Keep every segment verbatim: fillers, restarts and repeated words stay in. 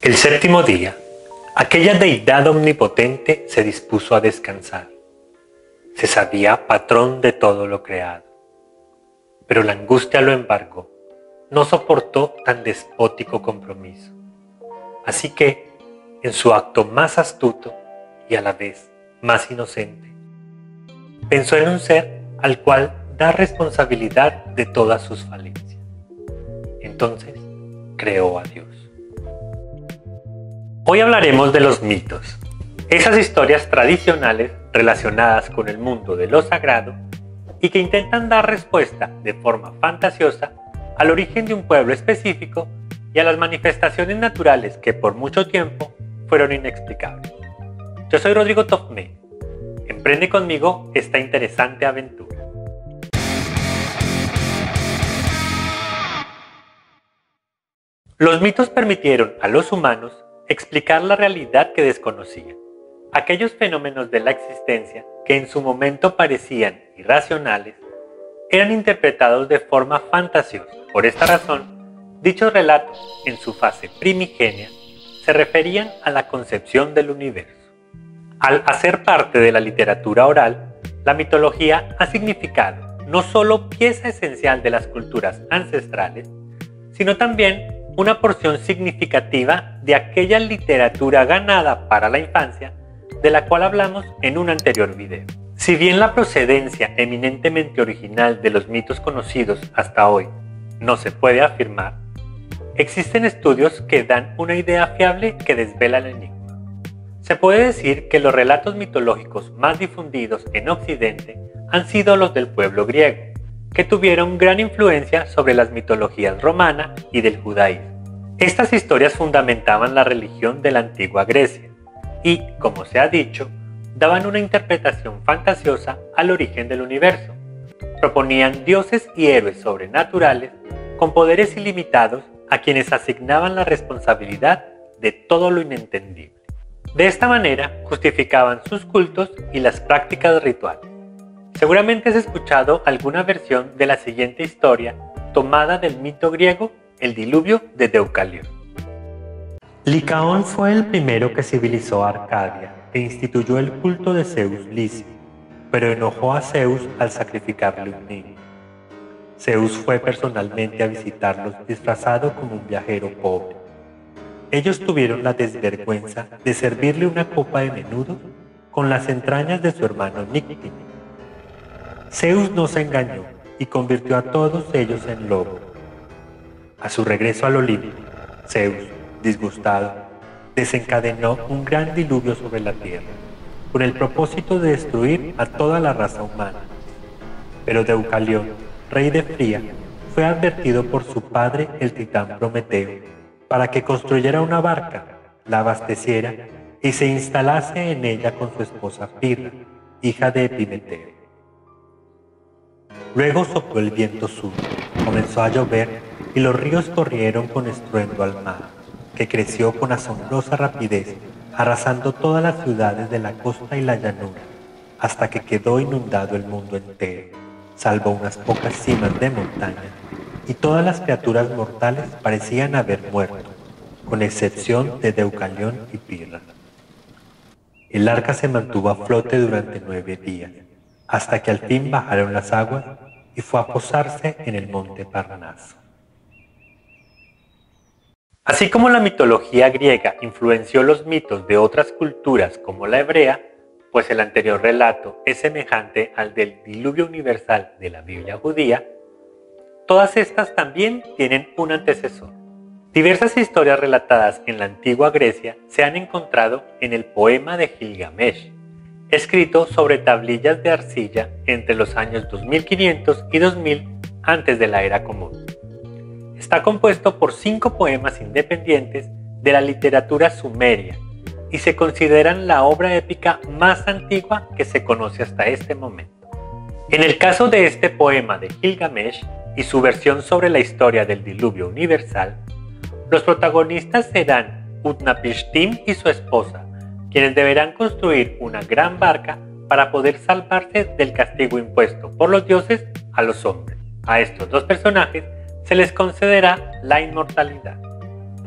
El séptimo día, aquella deidad omnipotente se dispuso a descansar. Se sabía patrón de todo lo creado. Pero la angustia lo embargó. No soportó tan despótico compromiso. Así que, en su acto más astuto y a la vez más inocente, pensó en un ser al cual dar responsabilidad de todas sus falencias. Entonces, creó a Dios. Hoy hablaremos de los mitos, esas historias tradicionales relacionadas con el mundo de lo sagrado y que intentan dar respuesta de forma fantasiosa al origen de un pueblo específico y a las manifestaciones naturales que por mucho tiempo fueron inexplicables. Yo soy Rodrigo Tofmé. Emprende conmigo esta interesante aventura. Los mitos permitieron a los humanos explicar la realidad que desconocían. Aquellos fenómenos de la existencia que en su momento parecían irracionales eran interpretados de forma fantasiosa. Por esta razón, dichos relatos, en su fase primigenia, se referían a la concepción del universo. Al hacer parte de la literatura oral, la mitología ha significado no solo pieza esencial de las culturas ancestrales, sino también una porción significativa de aquella literatura ganada para la infancia, de la cual hablamos en un anterior video. Si bien la procedencia eminentemente original de los mitos conocidos hasta hoy no se puede afirmar, existen estudios que dan una idea fiable que desvela el enigma. Se puede decir que los relatos mitológicos más difundidos en Occidente han sido los del pueblo griego, que tuvieron gran influencia sobre las mitologías romana y del judaísmo. Estas historias fundamentaban la religión de la antigua Grecia y, como se ha dicho, daban una interpretación fantasiosa al origen del universo. Proponían dioses y héroes sobrenaturales con poderes ilimitados a quienes asignaban la responsabilidad de todo lo inentendible. De esta manera justificaban sus cultos y las prácticas rituales. Seguramente has escuchado alguna versión de la siguiente historia tomada del mito griego El diluvio de Deucalión. Licaón fue el primero que civilizó Arcadia e instituyó el culto de Zeus Licio, pero enojó a Zeus al sacrificarle un niño. Zeus fue personalmente a visitarlos disfrazado como un viajero pobre. Ellos tuvieron la desvergüenza de servirle una copa de menudo con las entrañas de su hermano Níctico. Zeus no se engañó y convirtió a todos ellos en lobos. A su regreso al Olimpo, Zeus, disgustado, desencadenó un gran diluvio sobre la tierra, con el propósito de destruir a toda la raza humana. Pero Deucalión, rey de Fría, fue advertido por su padre el titán Prometeo para que construyera una barca, la abasteciera y se instalase en ella con su esposa Pirra, hija de Epimeteo. Luego sopló el viento sur, comenzó a llover y los ríos corrieron con estruendo al mar, que creció con asombrosa rapidez, arrasando todas las ciudades de la costa y la llanura, hasta que quedó inundado el mundo entero, salvo unas pocas cimas de montaña, y todas las criaturas mortales parecían haber muerto, con excepción de Deucalión y Pirra. El arca se mantuvo a flote durante nueve días, hasta que al fin bajaron las aguas y fue a posarse en el monte Parnaso. Así como la mitología griega influenció los mitos de otras culturas como la hebrea, pues el anterior relato es semejante al del diluvio universal de la Biblia judía, todas estas también tienen un antecesor. Diversas historias relatadas en la antigua Grecia se han encontrado en el poema de Gilgamesh, escrito sobre tablillas de arcilla entre los años dos mil quinientos y dos mil antes de la era común. Está compuesto por cinco poemas independientes de la literatura sumeria y se consideran la obra épica más antigua que se conoce hasta este momento. En el caso de este poema de Gilgamesh y su versión sobre la historia del diluvio universal, los protagonistas serán Utnapishtim y su esposa, quienes deberán construir una gran barca para poder salvarse del castigo impuesto por los dioses a los hombres. A estos dos personajes se les concederá la inmortalidad.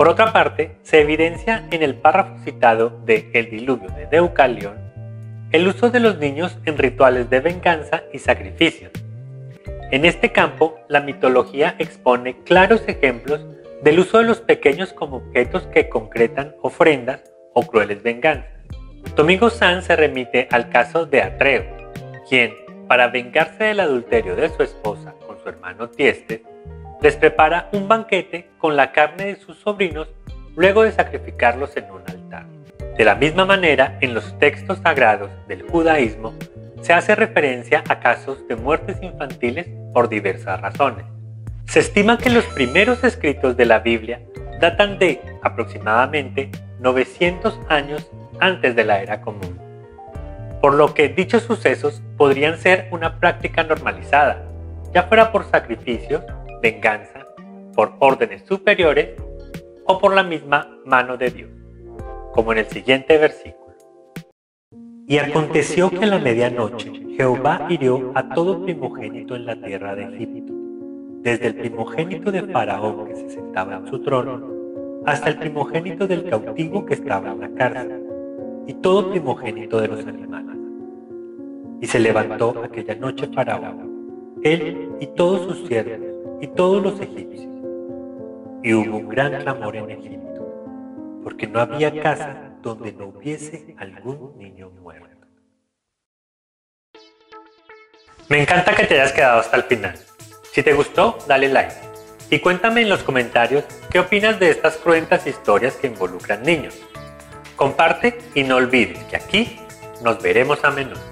Por otra parte, se evidencia en el párrafo citado de El diluvio de Deucalión el uso de los niños en rituales de venganza y sacrificios. En este campo, la mitología expone claros ejemplos del uso de los pequeños como objetos que concretan ofrendas o crueles venganzas. Domingo Sanz se remite al caso de Atreo, quien, para vengarse del adulterio de su esposa con su hermano Tiestes, les prepara un banquete con la carne de sus sobrinos luego de sacrificarlos en un altar. De la misma manera, en los textos sagrados del judaísmo se hace referencia a casos de muertes infantiles por diversas razones. Se estima que los primeros escritos de la Biblia datan de aproximadamente novecientos años antes de la era común, por lo que dichos sucesos podrían ser una práctica normalizada, ya fuera por sacrificios, venganza, por órdenes superiores o por la misma mano de Dios, como en el siguiente versículo. Y aconteció que a la medianoche Jehová hirió a todo primogénito en la tierra de Egipto, desde el primogénito de Faraón que se sentaba en su trono, hasta el primogénito del cautivo que estaba en la cárcel, y todo primogénito de los animales. Y se levantó aquella noche Faraón, él y todos sus siervos, y todos los egipcios. Y hubo un gran clamor en Egipto, porque no había casa donde no hubiese algún niño muerto. Me encanta que te hayas quedado hasta el final. Si te gustó, dale like. Y cuéntame en los comentarios qué opinas de estas cruentas historias que involucran niños. Comparte y no olvides que aquí nos veremos a menudo.